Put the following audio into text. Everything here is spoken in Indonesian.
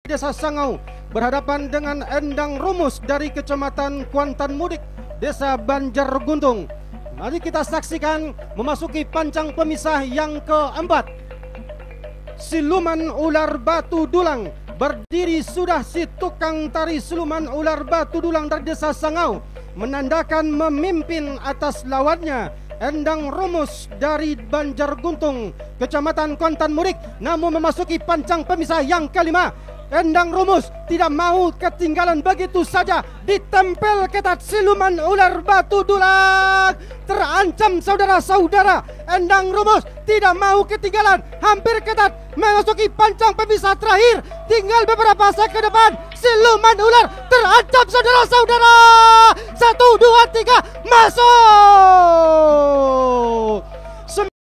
Desa Sangau berhadapan dengan Endang Rumus dari Kecamatan Kuantan Mudik, Desa Banjarguntung. Mari kita saksikan memasuki pancang pemisah yang keempat. Siluman ular batu dulang. Berdiri sudah si tukang tari siluman ular batu dulang dari Desa Sangau, menandakan memimpin atas lawannya Endang Rumus dari Banjarguntung, Kecamatan Kuantan Mudik. Namun memasuki pancang pemisah yang kelima, Endang Rumus tidak mau ketinggalan begitu saja. Ditempel ketat siluman ular batu dulang. Terancam saudara-saudara. Endang Rumus tidak mau ketinggalan. Hampir ketat memasuki pancang pemisah terakhir. Tinggal beberapa saat ke depan. Siluman ular terancam saudara-saudara. 1, 2, 3 masuk.